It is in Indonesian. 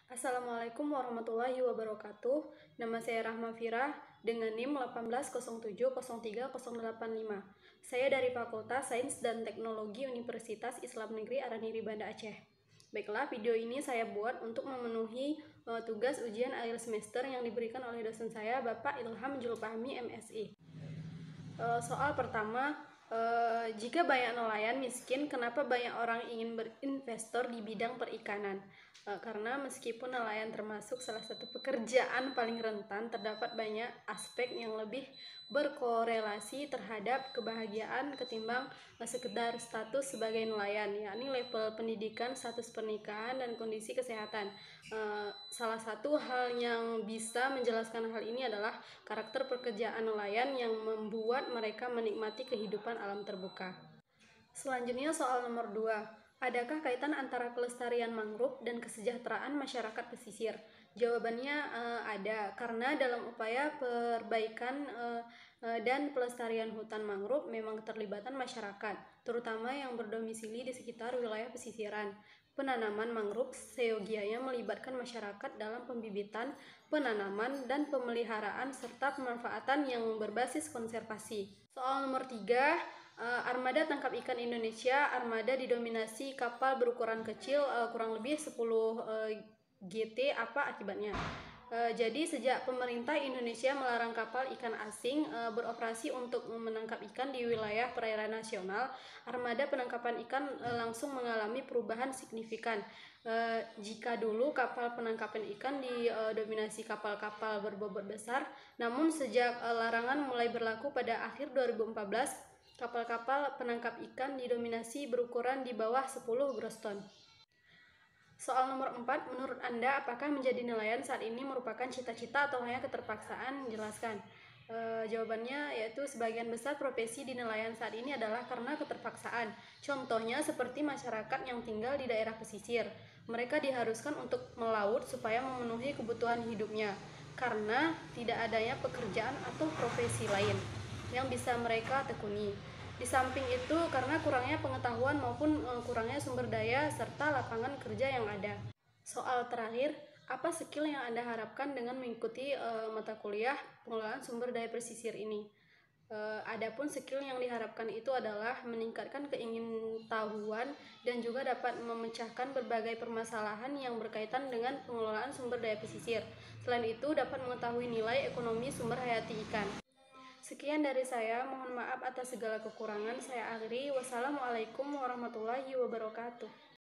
Assalamualaikum warahmatullahi wabarakatuh. Nama saya Rahma Fira dengan NIM 1807030885. Saya dari Fakultas Sains dan Teknologi Universitas Islam Negeri Araniri Banda Aceh. Baiklah, video ini saya buat untuk memenuhi tugas ujian akhir semester yang diberikan oleh dosen saya, Bapak Ilham Julfahmi MSI. Soal pertama, jika banyak nelayan miskin, kenapa banyak orang ingin berinvestor di bidang perikanan? Karena meskipun nelayan termasuk salah satu pekerjaan paling rentan, terdapat banyak aspek yang lebih berkorelasi terhadap kebahagiaan ketimbang sekedar status sebagai nelayan, yakni level pendidikan, status pernikahan, dan kondisi kesehatan. Salah satu hal yang bisa menjelaskan hal ini adalah karakter pekerjaan nelayan yang membuat mereka menikmati kehidupan alam terbuka. Selanjutnya soal nomor 2. Adakah kaitan antara kelestarian mangrove dan kesejahteraan masyarakat pesisir? Jawabannya ada, karena dalam upaya perbaikan dan pelestarian hutan mangrove memang keterlibatan masyarakat, terutama yang berdomisili di sekitar wilayah pesisiran. Penanaman mangrove seyogianya melibatkan masyarakat dalam pembibitan, penanaman, dan pemeliharaan serta pemanfaatan yang berbasis konservasi. Soal nomor 3. Armada tangkap ikan Indonesia, armada didominasi kapal berukuran kecil, kurang lebih 10 GT. Apa akibatnya? Jadi sejak pemerintah Indonesia melarang kapal ikan asing beroperasi untuk menangkap ikan di wilayah perairan nasional, armada penangkapan ikan langsung mengalami perubahan signifikan. Jika dulu kapal penangkapan ikan didominasi kapal-kapal berbobot besar, namun sejak larangan mulai berlaku pada akhir 2014, kapal-kapal penangkap ikan didominasi berukuran di bawah 10 gross ton. Soal nomor 4, menurut Anda apakah menjadi nelayan saat ini merupakan cita-cita atau hanya keterpaksaan? Jelaskan. Jawabannya yaitu sebagian besar profesi di nelayan saat ini adalah karena keterpaksaan. Contohnya seperti masyarakat yang tinggal di daerah pesisir. Mereka diharuskan untuk melaut supaya memenuhi kebutuhan hidupnya, karena tidak adanya pekerjaan atau profesi lain yang bisa mereka tekuni. Di samping itu, karena kurangnya pengetahuan maupun kurangnya sumber daya serta lapangan kerja yang ada. Soal terakhir, apa skill yang Anda harapkan dengan mengikuti mata kuliah pengelolaan sumber daya pesisir ini? Adapun skill yang diharapkan itu adalah meningkatkan keingintahuan dan juga dapat memecahkan berbagai permasalahan yang berkaitan dengan pengelolaan sumber daya pesisir. Selain itu, dapat mengetahui nilai ekonomi sumber hayati ikan. Sekian dari saya, mohon maaf atas segala kekurangan. Saya akhiri. Wassalamualaikum warahmatullahi wabarakatuh.